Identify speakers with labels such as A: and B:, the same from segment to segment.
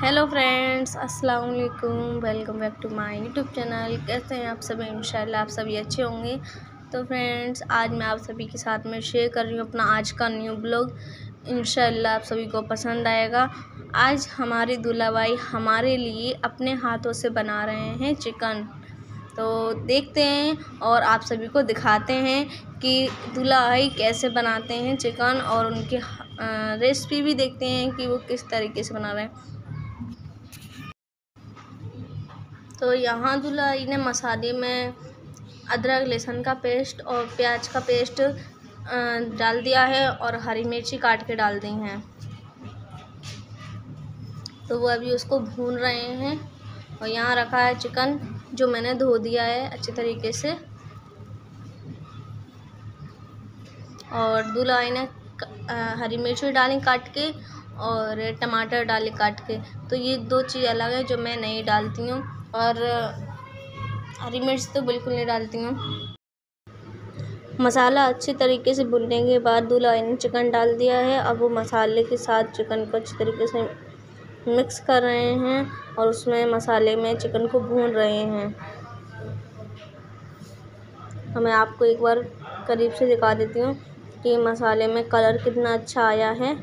A: Hello friends, अस्सलाम वालेकुम। Welcome back to my YouTube channel. कैसे हैं आप सभी? इंशाल्लाह आप सभी अच्छे होंगे। तो फ्रेंड्स, आज मैं आप सभी के साथ में शेयर कर रही हूँ अपना आज का न्यू ब्लॉग। इंशाल्लाह आप सभी को पसंद आएगा। आज हमारे दूल्हा भाई हमारे लिए अपने हाथों से बना रहे हैं चिकन। तो देखते हैं और आप सभी को दिखाते हैं कि दूल्हा भाई कैसे बनाते हैं चिकन, और उनकी रेसिपी भी देखते हैं कि वो किस तरीके से बना रहे हैं। तो यहाँ दूल्हा ने मसाले में अदरक लहसुन का पेस्ट और प्याज का पेस्ट डाल दिया है और हरी मिर्ची काट के डाल दी हैं। तो वो अभी उसको भून रहे हैं। और यहाँ रखा है चिकन जो मैंने धो दिया है अच्छे तरीके से। और दूल्हा ने हरी मिर्ची डाली काट के और टमाटर डाले काट के। तो ये दो चीज़ अलग है जो मैं नहीं डालती हूँ, और हरी मिर्च तो बिल्कुल नहीं डालती हूँ। मसाला अच्छे तरीके से भुनने के बाद दूल्हा ने चिकन डाल दिया है। अब वो मसाले के साथ चिकन को अच्छे तरीके से मिक्स कर रहे हैं और उसमें मसाले में चिकन को भून रहे हैं। तो मैं आपको एक बार करीब से दिखा देती हूँ कि मसाले में कलर कितना अच्छा आया है।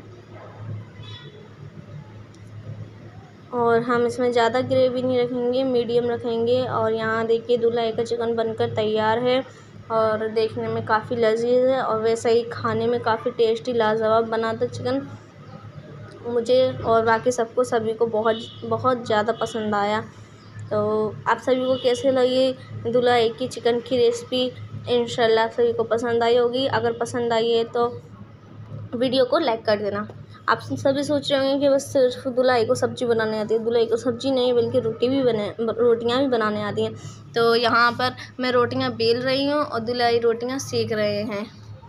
A: और हम इसमें ज़्यादा ग्रेवी नहीं रखेंगे, मीडियम रखेंगे। और यहाँ देखिए दूल्हा का चिकन बनकर तैयार है और देखने में काफ़ी लजीज है, और वैसे ही खाने में काफ़ी टेस्टी लाजवाब बना था चिकन। मुझे और बाकी सबको सभी को बहुत ज़्यादा पसंद आया। तो आप सभी को कैसे लगी दूल्हा की चिकन की रेसिपी? इंशाल्लाह आप सभी को पसंद आई होगी। अगर पसंद आई है तो वीडियो को लाइक कर देना। आप सभी सोच रहे होंगे कि बस सिर्फ दूल्हा को सब्ज़ी बनाने आती है। दूल्हा को सब्ज़ी नहीं बल्कि रोटियां भी बनाने आती हैं। तो यहाँ पर मैं रोटियां बेल रही हूँ और दूल्हा रोटियां सेक रहे हैं।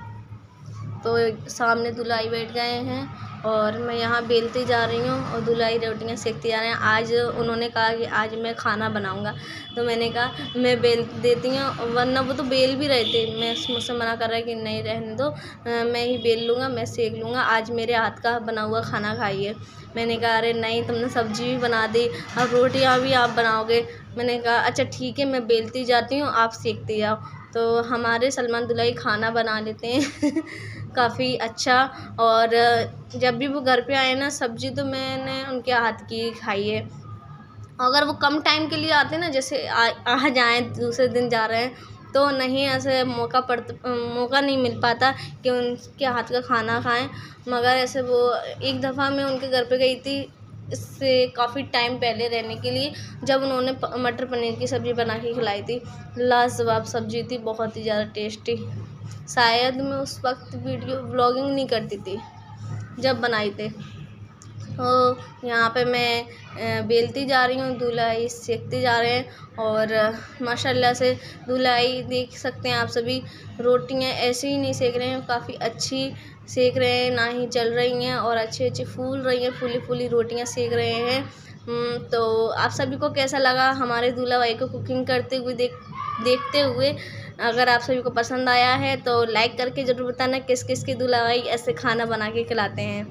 A: तो सामने दूल्हा बैठ गए हैं और मैं यहाँ बेलती जा रही हूँ और दूल्हा रोटियां सेकती जा रहे हैं। आज उन्होंने कहा कि आज मैं खाना बनाऊँगा, तो मैंने कहा मैं बेल देती हूँ, वरना वो तो बेल भी रहे थे। मैं मुझसे मना कर रहा है कि नहीं रहने दो, मैं ही बेल लूँगा, मैं सेक लूँगा, आज मेरे हाथ का बना हुआ खाना खाइए। मैंने कहा अरे नहीं, तुमने सब्ज़ी भी बना दी, अब रोटियाँ भी आप बनाओगे। मैंने कहा अच्छा ठीक है, मैं बेलती जाती हूँ, आप सेकती जाओ। तो हमारे सलमान दूल्हा खाना बना लेते हैं काफ़ी अच्छा। और जब भी वो घर पे आए ना, सब्ज़ी तो मैंने उनके हाथ की खाई है। अगर वो कम टाइम के लिए आते ना, जैसे आज आए दूसरे दिन जा रहे हैं, तो नहीं ऐसे मौका नहीं मिल पाता कि उनके हाथ का खाना खाएं। मगर ऐसे वो एक दफ़ा मैं उनके घर पे गई थी, इससे काफ़ी टाइम पहले रहने के लिए, जब उन्होंने मटर पनीर की सब्ज़ी बना के खिलाई थी। लाजवाब सब्ज़ी थी, बहुत ही ज़्यादा टेस्टी। शायद मैं उस वक्त व्लॉगिंग नहीं करती थी जब बनाई थे। तो यहाँ पे मैं बेलती जा रही हूँ, दूल्हा सेकते जा रहे हैं। और माशाल्लाह से दूल्हा देख सकते हैं आप सभी, रोटियाँ ऐसे ही नहीं सेक रहे हैं, काफ़ी अच्छी सेक रहे हैं, ना ही जल रही हैं और अच्छी फूल रही हैं, फूली रोटियाँ सेक रहे हैं। तो आप सभी को कैसा लगा हमारे दूल्हा भाई को कुकिंग करते हुए देखते हुए? अगर आप सभी को पसंद आया है तो लाइक करके ज़रूर बताना किस किस के दूल्हा भाई ऐसे खाना बना के खिलाते हैं।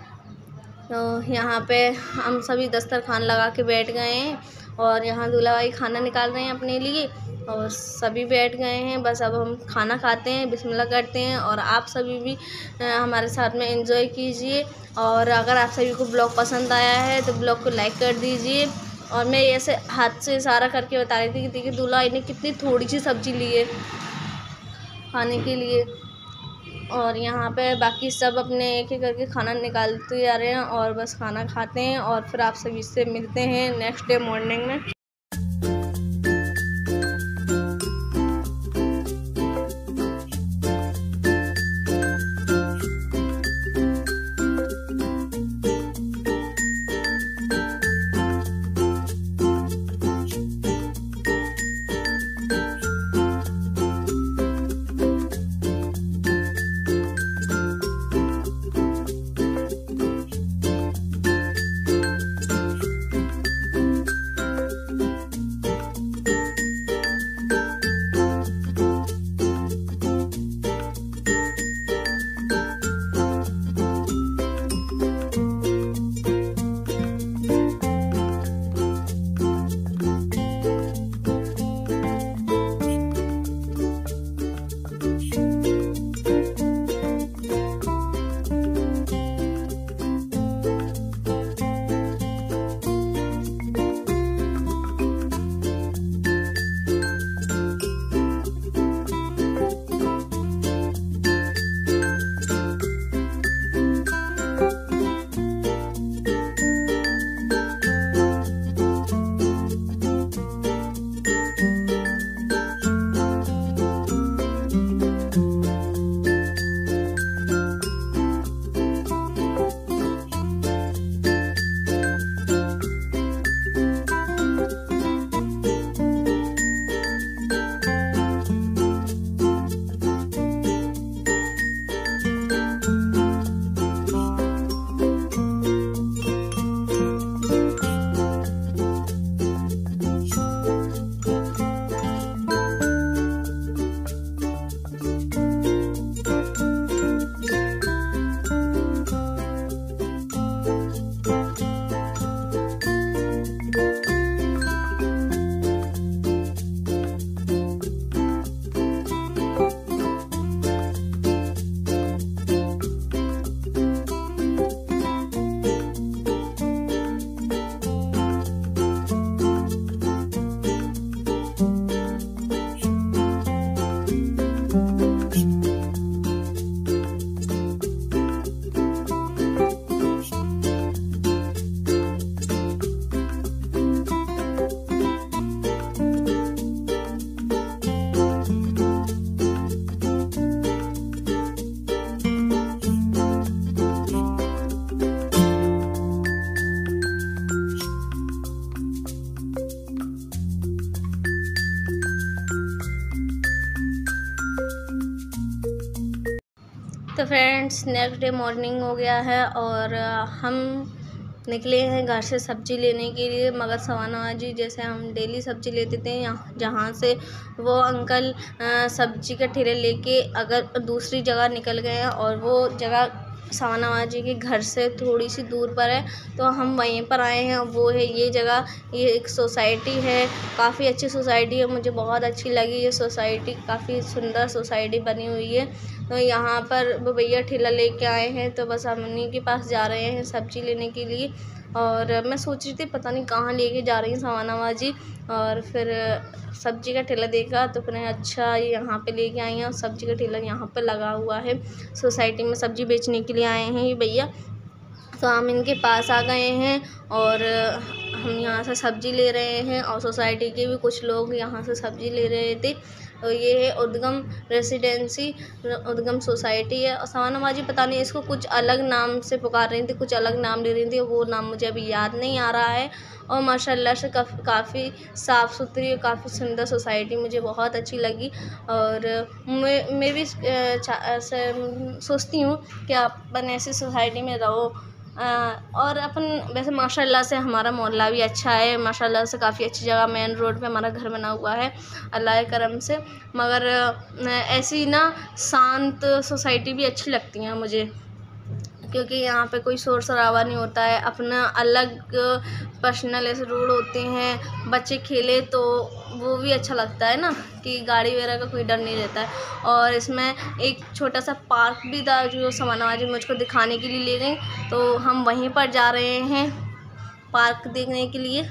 A: तो यहाँ पे हम सभी दस्तरखान लगा के बैठ गए हैं और यहाँ दूल्हा भाई खाना निकाल रहे हैं अपने लिए, और सभी बैठ गए हैं। बस अब हम खाना खाते हैं, बिस्मिल्लाह करते हैं। और आप सभी भी हमारे साथ में एंजॉय कीजिए। और अगर आप सभी को ब्लॉग पसंद आया है तो ब्लॉग को लाइक कर दीजिए। और मैं ऐसे हाथ से इशारा करके बता रही थी कि देखिए दूल्हा ने कितनी थोड़ी सी सब्ज़ी ली है खाने के लिए। और यहाँ पे बाकी सब अपने एक एक करके खाना निकालते जा रहे हैं और बस खाना खाते हैं। और फिर आप सभी से मिलते हैं नेक्स्ट डे मॉर्निंग में। तो फ्रेंड्स नेक्स्ट डे मॉर्निंग हो गया है और हम निकले हैं घर से सब्ज़ी लेने के लिए, मगर सवाना जी जैसे हम डेली सब्ज़ी लेते थे जहाँ से वो अंकल सब्ज़ी का ठेला लेके अगर दूसरी जगह निकल गए हैं और वो जगह सवाना जी के घर से थोड़ी सी दूर पर है, तो हम वहीं पर आए हैं। वो है ये जगह, ये एक सोसाइटी है, काफ़ी अच्छी सोसाइटी है, मुझे बहुत अच्छी लगी ये सोसाइटी, काफ़ी सुंदर सोसाइटी बनी हुई है। तो यहाँ पर वो भैया ठेला लेके आए हैं, तो बस हम उन्हीं के पास जा रहे हैं सब्ज़ी लेने के लिए। और मैं सोच रही थी पता नहीं कहाँ लेके जा रही हैं सवाना जी, और फिर सब्ज़ी का ठेला देखा तो फिर अच्छा ये यहाँ पे लेके आई हैं। और सब्ज़ी का ठेला यहाँ पे लगा हुआ है, सोसाइटी में सब्ज़ी बेचने के लिए आए हैं ये भैया। तो हम इनके पास आ गए हैं और हम यहाँ से सब्ज़ी ले रहे हैं और सोसाइटी के भी कुछ लोग यहाँ से सब्ज़ी ले रहे थे। तो ये है उद्गम रेसिडेंसी, उद्गम सोसाइटी है। और सवाना जी पता नहीं इसको कुछ अलग नाम से पुकार रही थी, कुछ अलग नाम ले रही थी, वो नाम मुझे अभी याद नहीं आ रहा है। और माशाल्लाह से काफ़ी साफ़ सुथरी और काफ़ी सुंदर सोसाइटी मुझे बहुत अच्छी लगी। और मैं भी सोचती हूँ कि अपन ऐसी सोसाइटी में रहो। और अपन वैसे माशाल्लाह से हमारा मोहल्ला भी अच्छा है, माशाल्लाह से काफ़ी अच्छी जगह, मेन रोड पे हमारा घर बना हुआ है अल्लाह के करम से। मगर ऐसी ना शांत सोसाइटी भी अच्छी लगती हैं मुझे, क्योंकि यहाँ पे कोई शोर शराबा नहीं होता है, अपना अलग पर्सनल ऐसे रोड होते हैं, बच्चे खेले तो वो भी अच्छा लगता है ना, कि गाड़ी वगैरह का कोई डर नहीं रहता है। और इसमें एक छोटा सा पार्क भी था जो सवाना जी मुझको दिखाने के लिए ले गई, तो हम वहीं पर जा रहे हैं पार्क देखने के लिए।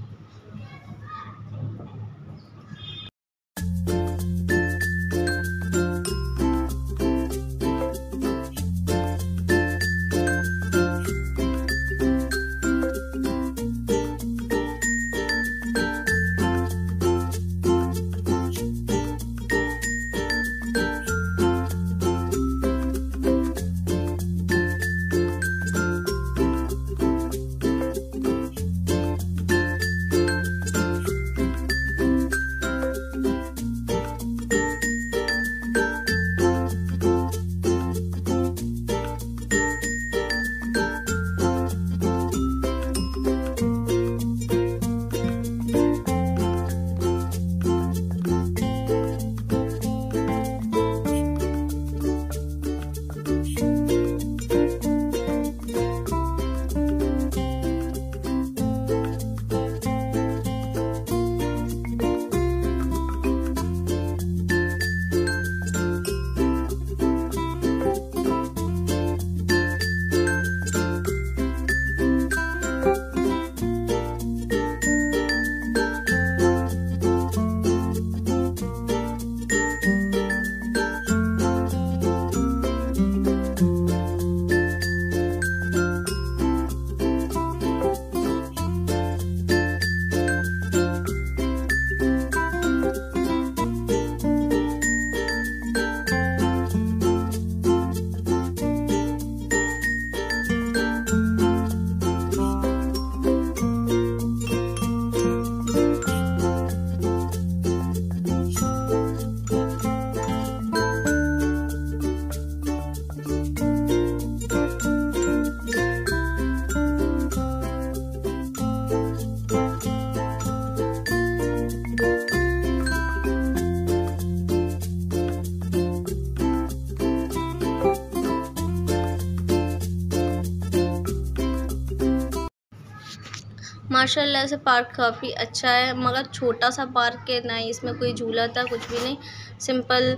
A: माशाल्लाह से पार्क काफ़ी अच्छा है, मगर छोटा सा पार्क है, ना इसमें कोई झूला था, कुछ भी नहीं, सिंपल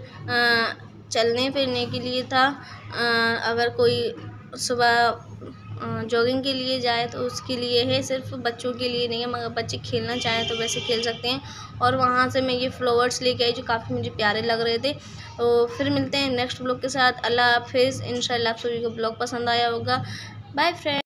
A: चलने फिरने के लिए था। अगर कोई सुबह जॉगिंग के लिए जाए तो उसके लिए है, सिर्फ बच्चों के लिए नहीं है, मगर बच्चे खेलना चाहें तो वैसे खेल सकते हैं। और वहाँ से मैं ये फ्लावर्स लेके आई जो काफ़ी मुझे प्यारे लग रहे थे। तो फिर मिलते हैं नेक्स्ट ब्लॉग के साथ। अल्लाह हाफिज़। इंशाल्लाह आप सभी को ब्लॉग पसंद आया होगा। Bye friend.